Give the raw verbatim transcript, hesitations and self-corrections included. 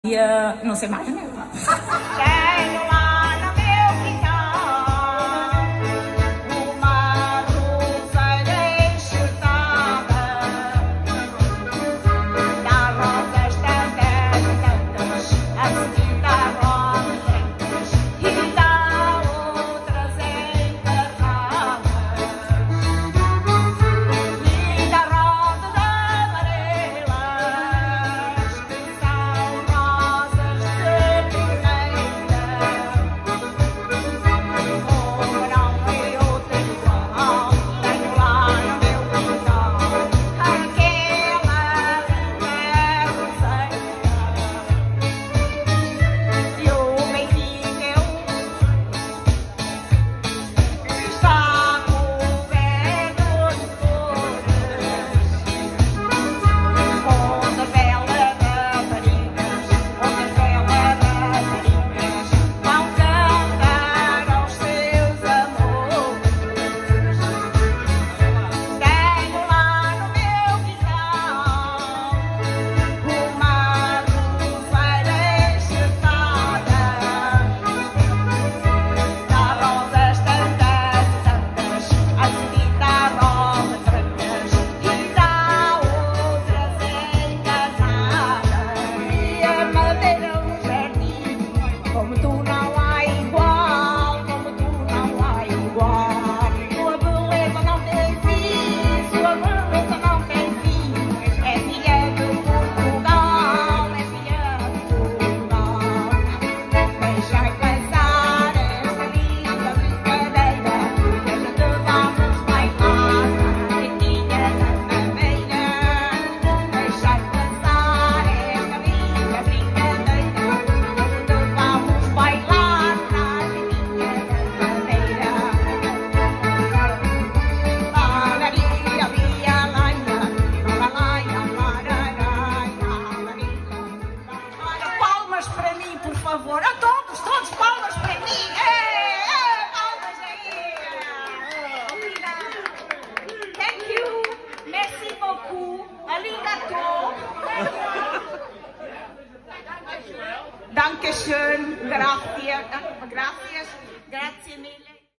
E uh, não sei mais, né? Tenho lá no meu quintal uma rosa enxertada, dá rosas tantas, tantas, a seguir dá rosas e dá outras encarnadas, e dá rosas amarelas que são rosas de primeira. Como não é outra igual, tenho lá no meu quintal aquela linda roseira. E o beijinho está coberto de flores, onde bela raparigas, onde bela raparigas vão cantar aos seus amores. Tenho lá no meu quintal uma roseira enxertada, dá rosas tantas, tantas, a seguir dá rosas brancas e dá outras encarnadas. E a madeira um jardim, como tu não há igual, como tu não há igual. Sua beleza não tem fim, sua beleza não tem fim. É filha de Portugal, é filha de Portugal. Deixai passar esta linda brincadeira, que a gente vamos bailar na riquinha da madeira. Deixai passar esta linda brincadeira, que a gente vamos bailar na riquinha da madeira. Malaria, via, laia, lalaia, lararaia, malaria. Palmas para mim, por favor. A todos, todos, palmas para mim. É, é, palmas aí. Obrigada. Thank you. Merci beaucoup. Arigato. Dankeschön. Gracias. Gracias. Grazie mille.